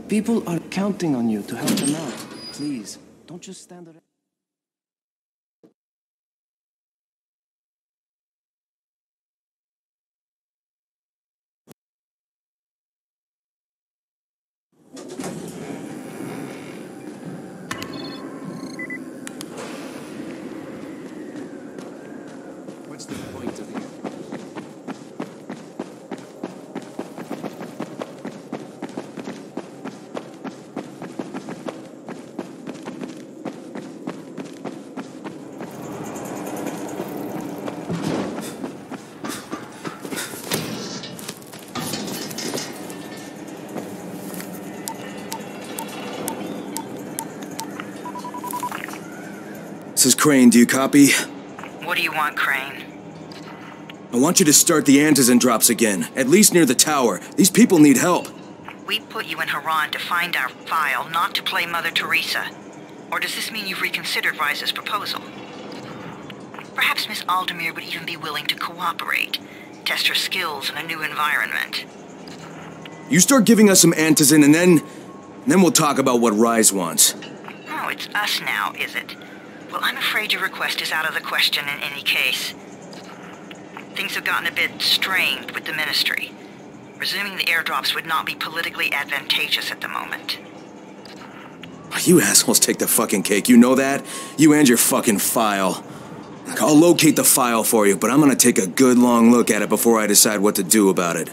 People are counting on you to help them out. Please, don't just stand there. What's the point of it? This is Crane, do you copy? What do you want, Crane? I want you to start the antizin drops again, at least near the tower. These people need help. We put you in Haran to find our file, not to play Mother Teresa. Or does this mean you've reconsidered Rise's proposal? Perhaps Miss Aldemir would even be willing to cooperate, test her skills in a new environment. You start giving us some antizin and then we'll talk about what Rise wants. Oh, it's us now, is it? Well, I'm afraid your request is out of the question in any case. Things have gotten a bit strained with the Ministry. Resuming the airdrops would not be politically advantageous at the moment. You assholes take the fucking cake, you know that? You and your fucking file. Look, I'll locate the file for you, but I'm gonna take a good long look at it before I decide what to do about it.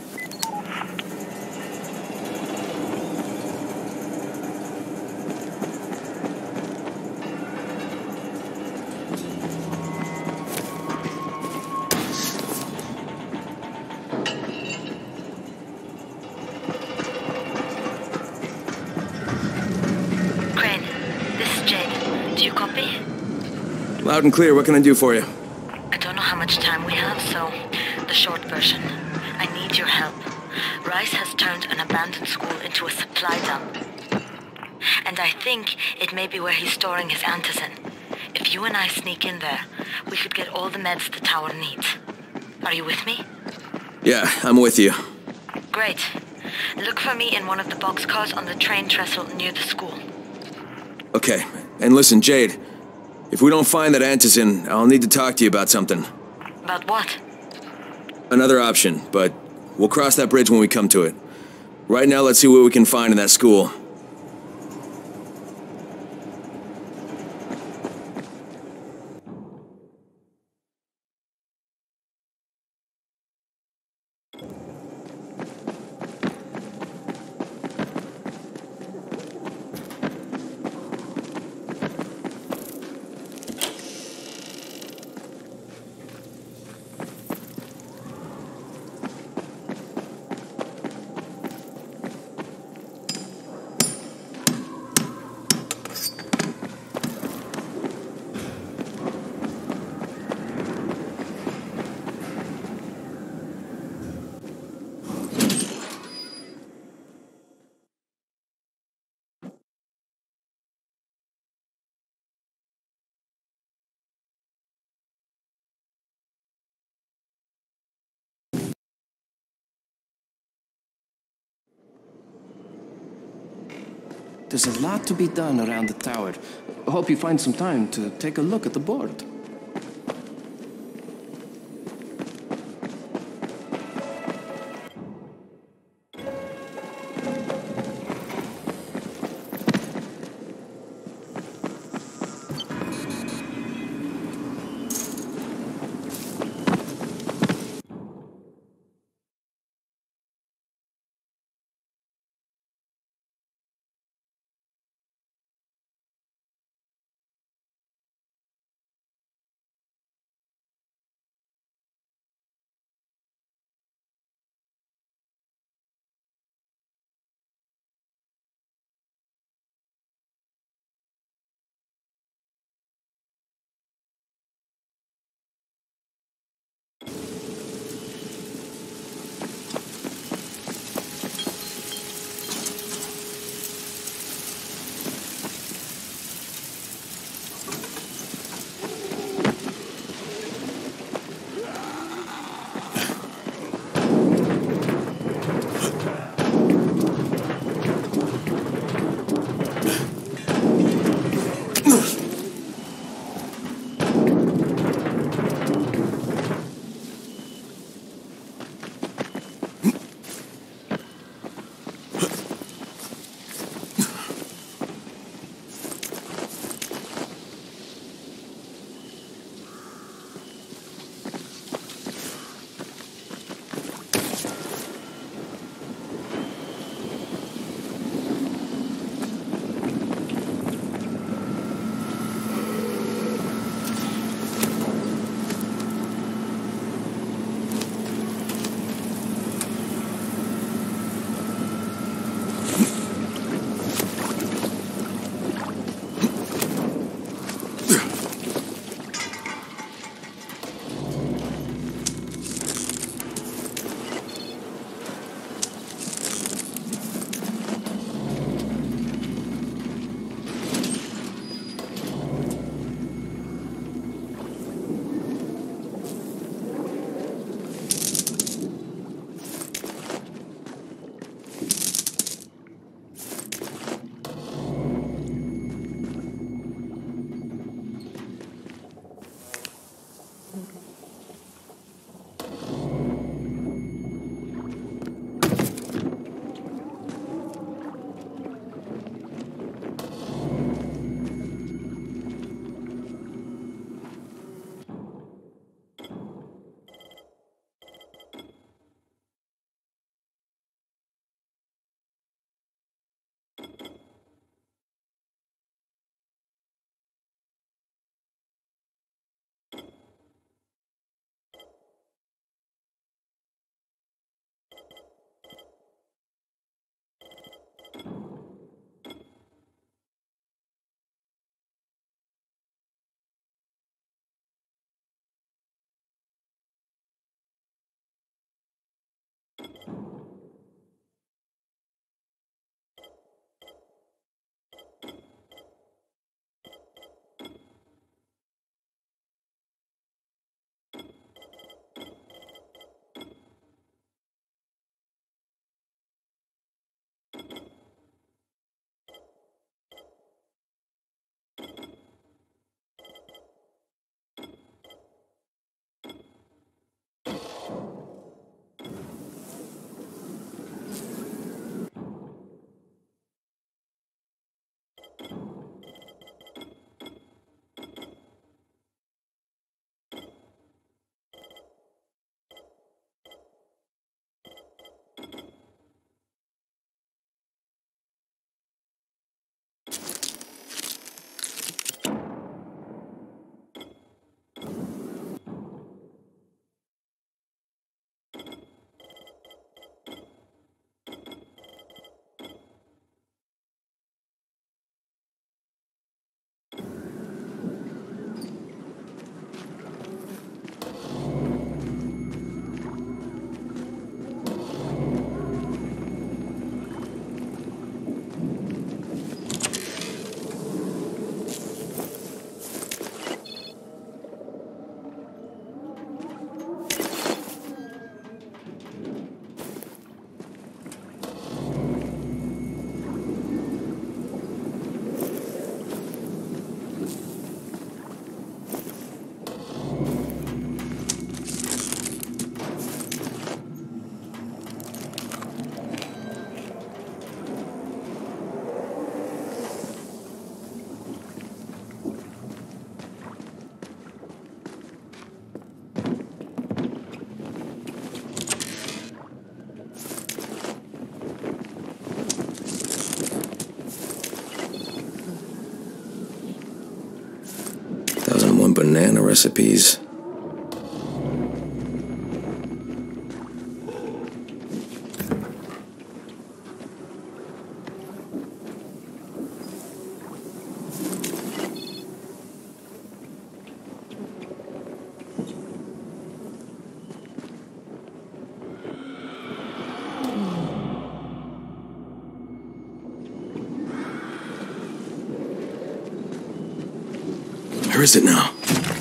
Loud and clear, what can I do for you? I don't know how much time we have, so the short version. I need your help. Rice has turned an abandoned school into a supply dump. And I think it may be where he's storing his antizin. If you and I sneak in there, we could get all the meds the tower needs. Are you with me? Yeah, I'm with you. Great. Look for me in one of the boxcars on the train trestle near the school. Okay, and listen, Jade. If we don't find that antizin, I'll need to talk to you about something. About what? Another option, but we'll cross that bridge when we come to it. Right now, let's see what we can find in that school. There's a lot to be done around the tower. I hope you find some time to take a look at the board. banana recipes. Where is it now?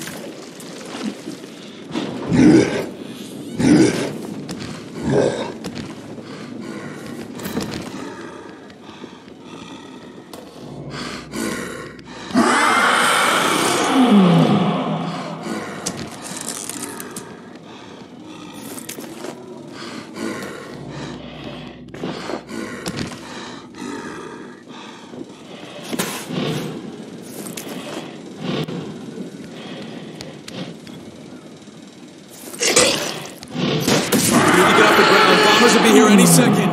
Bombers will be here any second.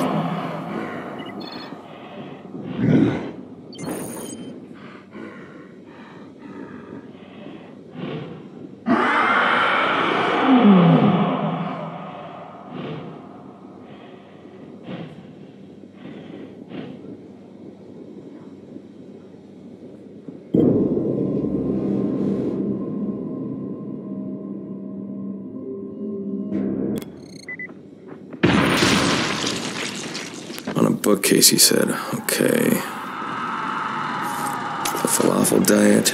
Bookcase, he said. Okay. The falafel diet.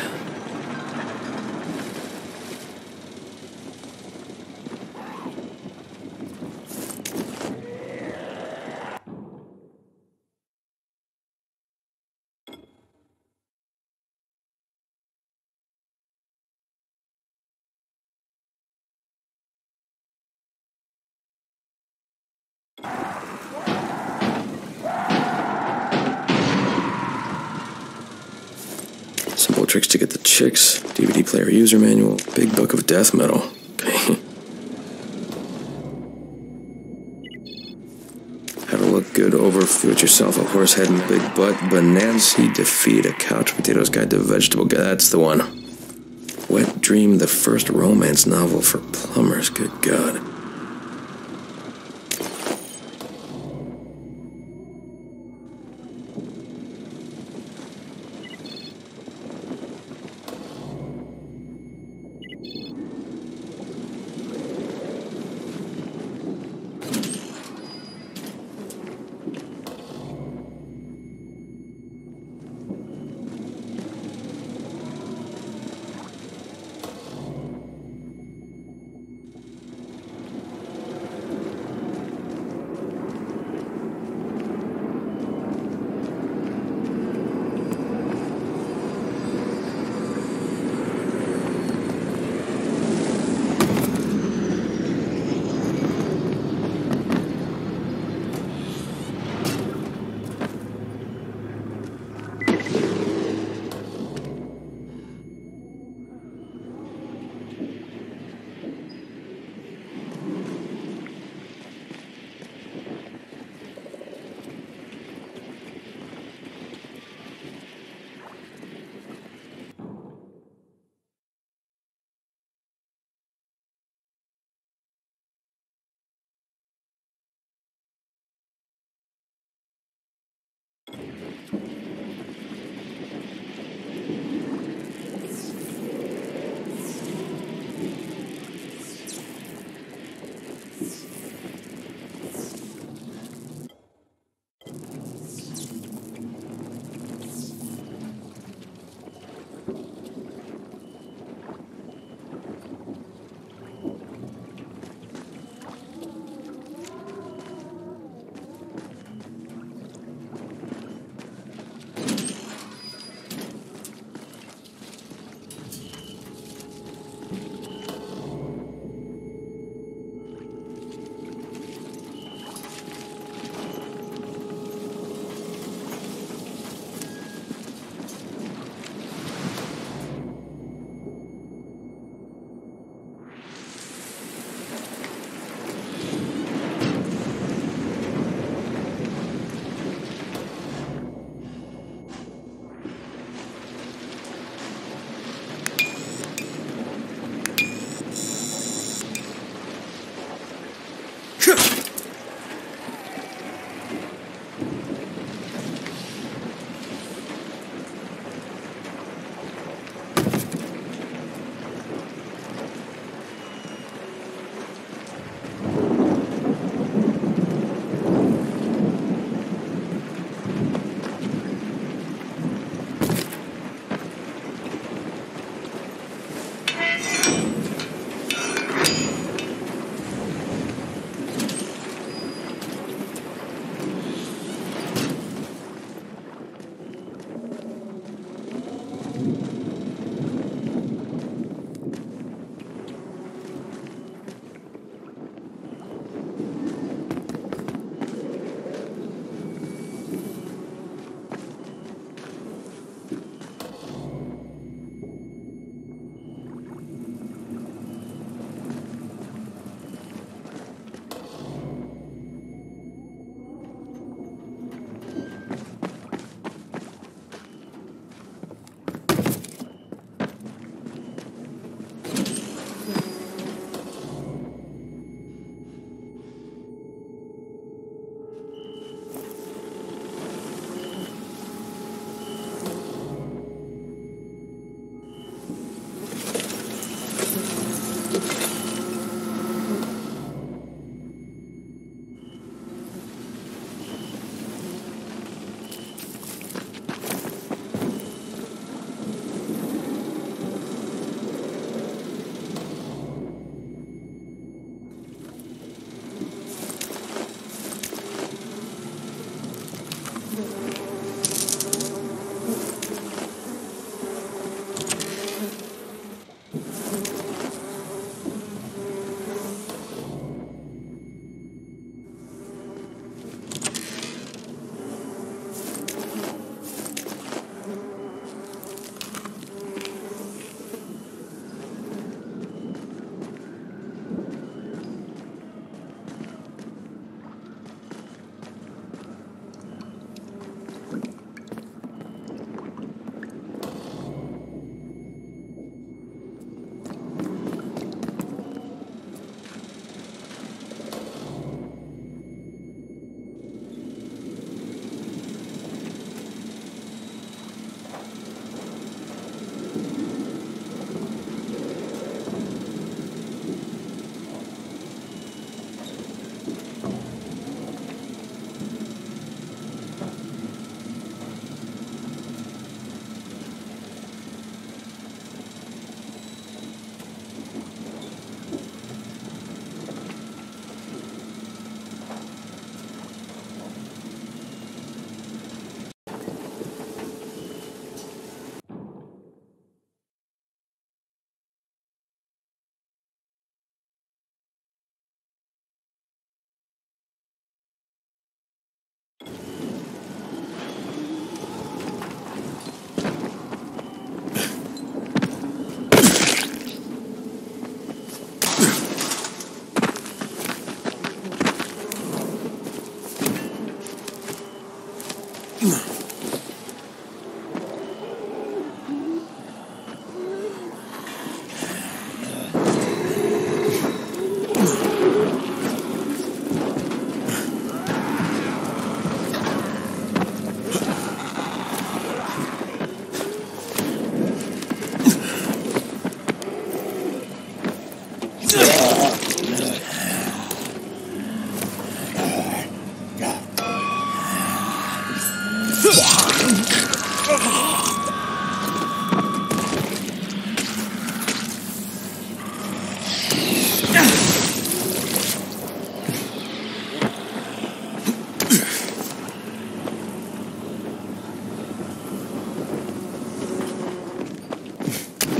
Simple tricks to get the chicks. DVD player user manual. Big book of death metal. Okay. How to look good over, do it yourself, a horse head and big butt. Bonanza defeat, a couch potatoes guide to vegetable. That's the one. Wet Dream, the first romance novel for plumbers. Good God.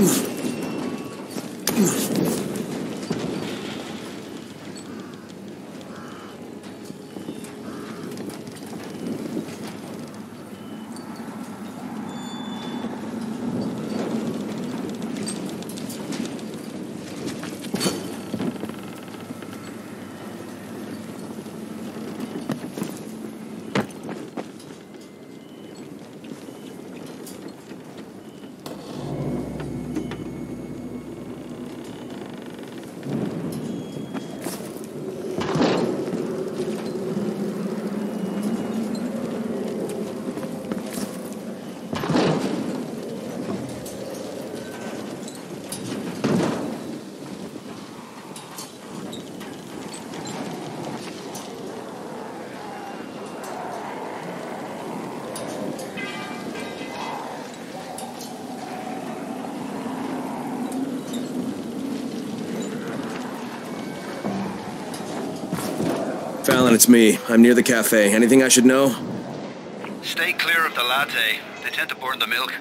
Fallon, it's me. I'm near the cafe. Anything I should know? Stay clear of the latte. They tend to burn the milk.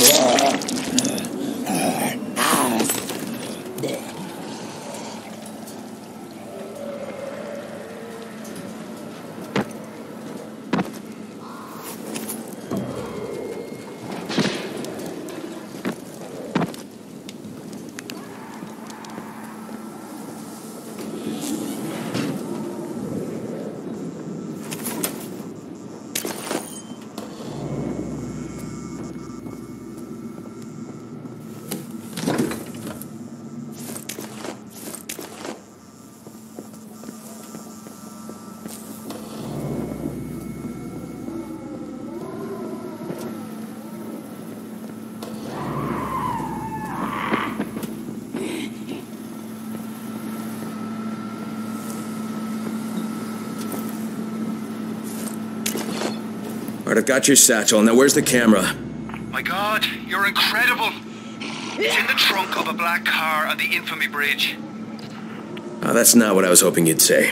Alright, I've got your satchel. Now where's the camera? My God, you're incredible. It's in the trunk of a black car on the Infamy Bridge. Oh, that's not what I was hoping you'd say.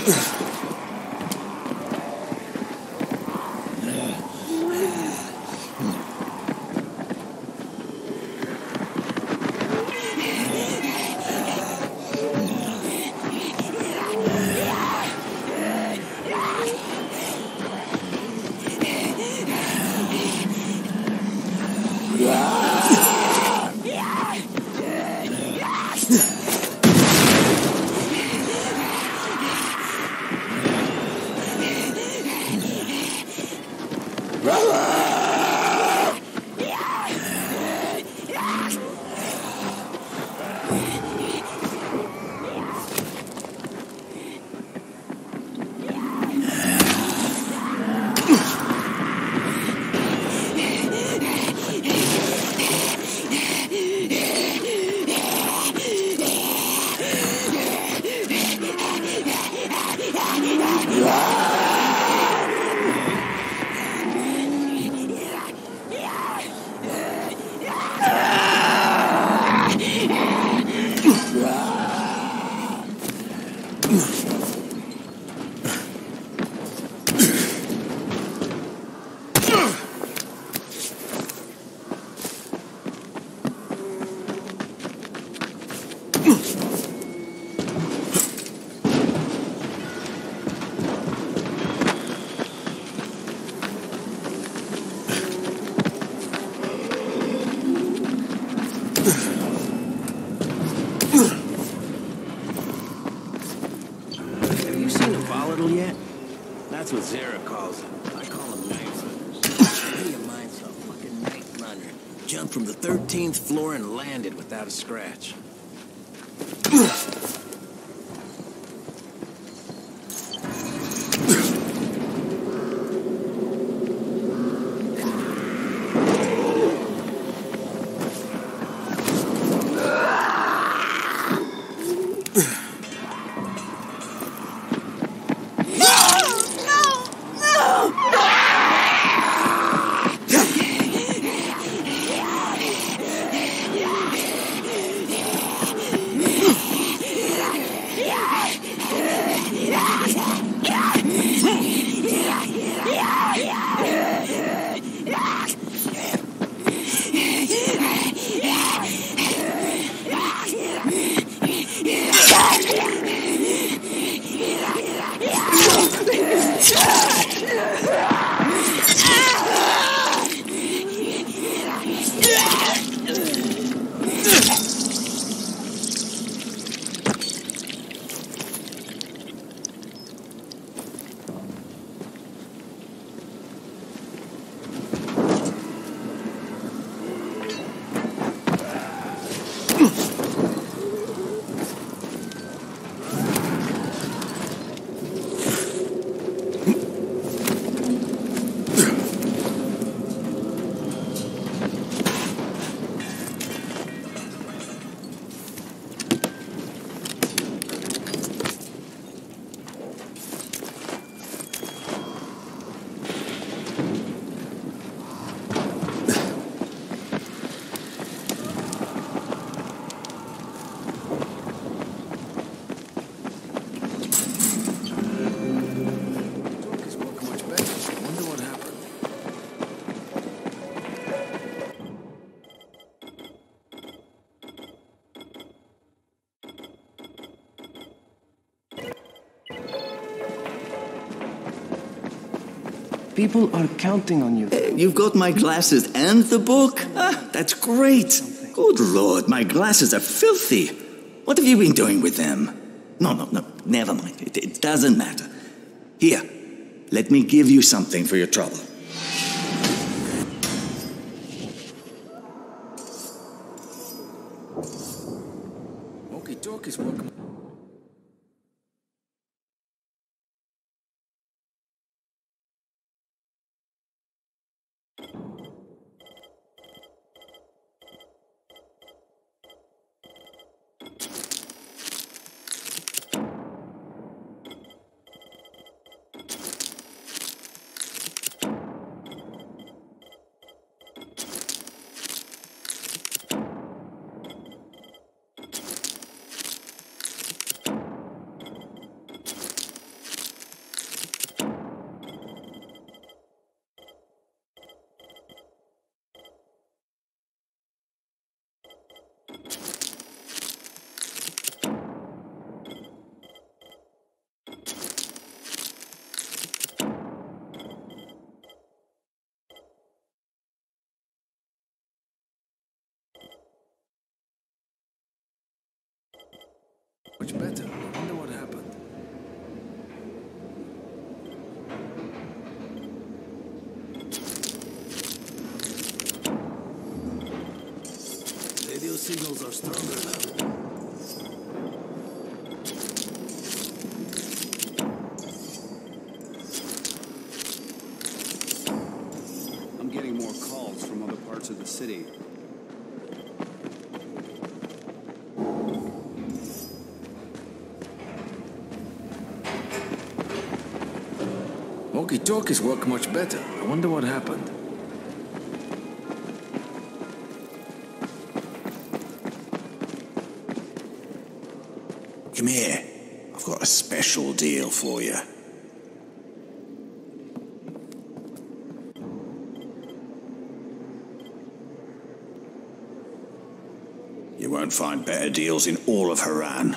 Have you seen a volatile yet? That's what Zara calls them. I call them night runners. Hey, your mind's a fucking night runner. Jumped from the 13th floor and landed without a scratch. People are counting on you. You've got my glasses and the book? Ah, that's great. Good Lord, my glasses are filthy. What have you been doing with them? No, never mind. It doesn't matter. Here, let me give you something for your trouble. Okie dokies, welcome. Much better. I wonder what happened. Radio signals are stronger now. I'm getting more calls from other parts of the city. Walkie-talkies work much better. I wonder what happened. Come here. I've got a special deal for you. You won't find better deals in all of Haran.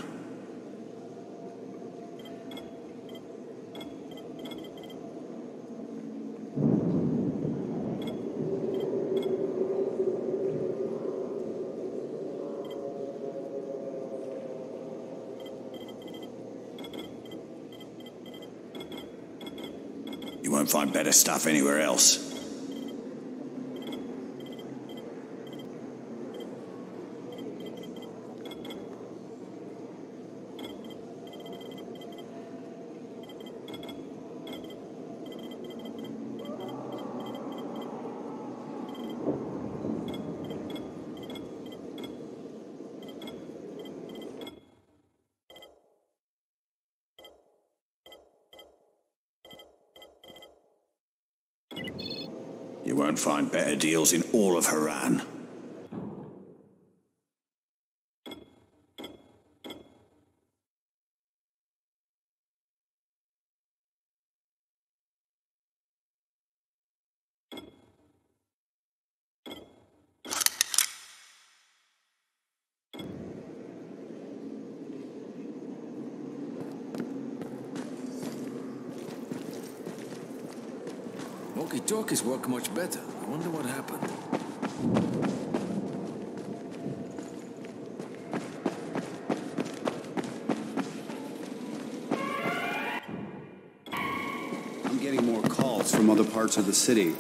You won't find better stuff anywhere else. You won't find better deals in all of Haran. Walkie-talkies work much better. I wonder what happened. I'm getting more calls from other parts of the city.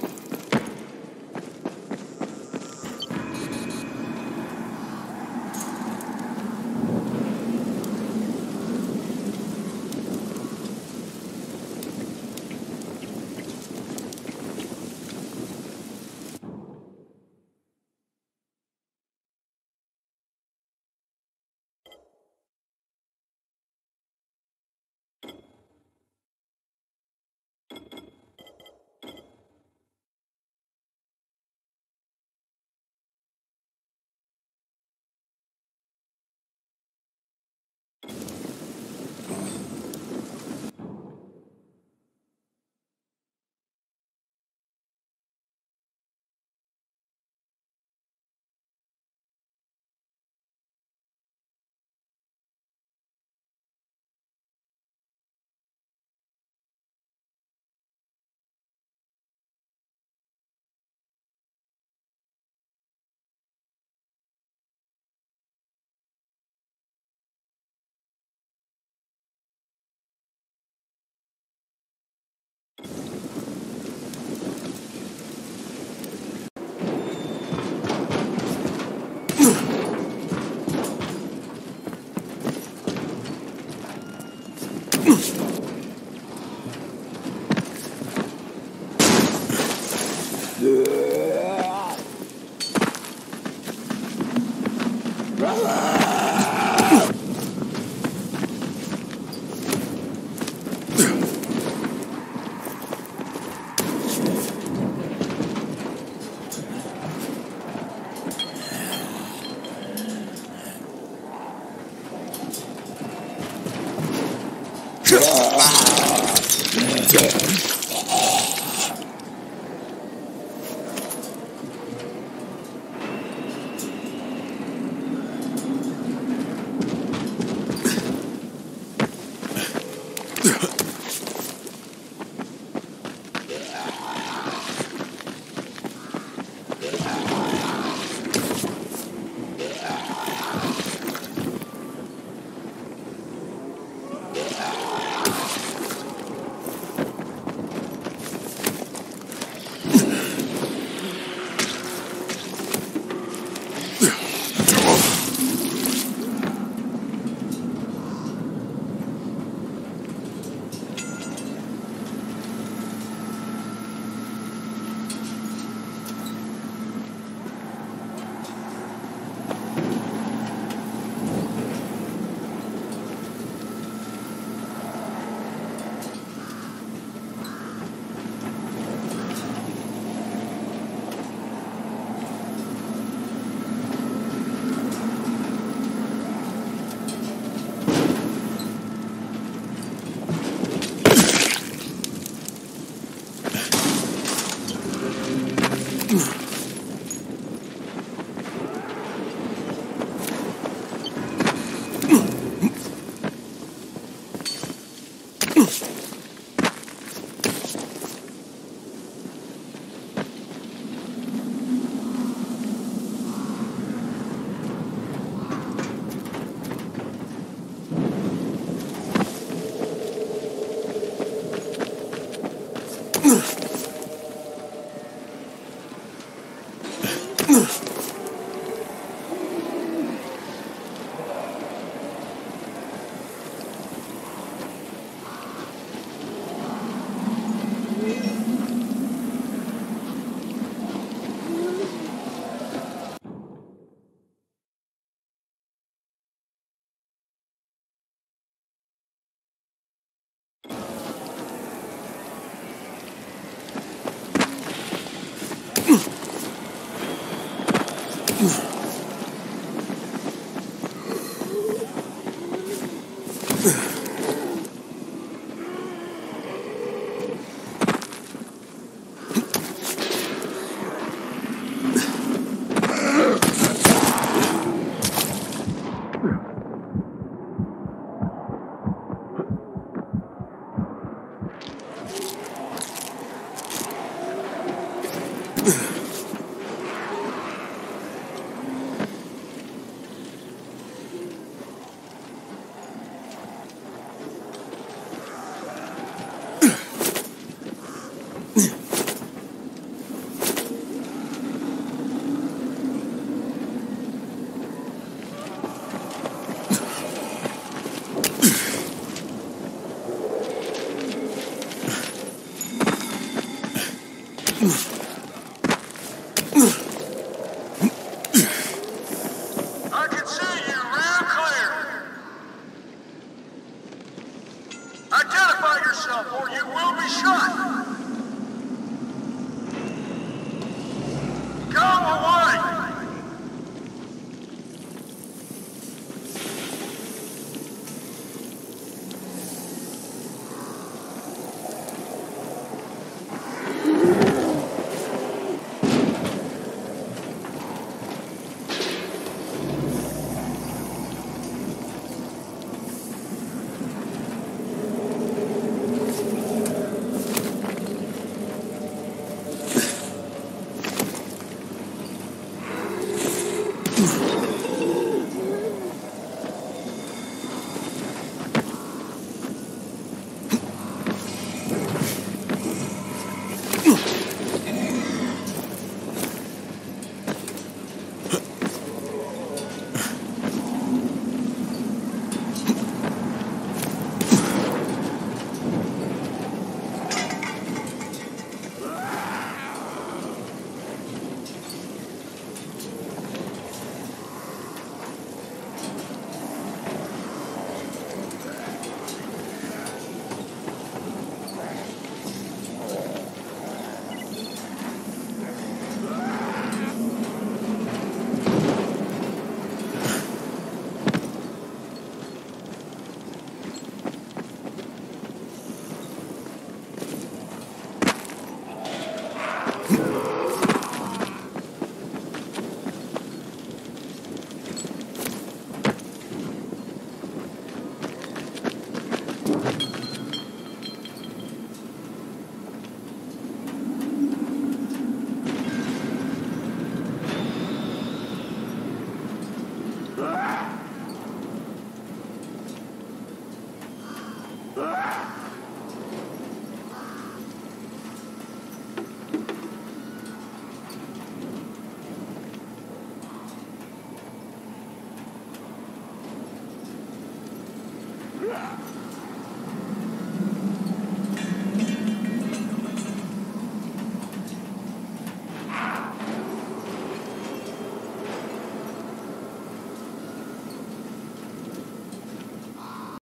I can see you real clear. Identify yourself or you will be shot.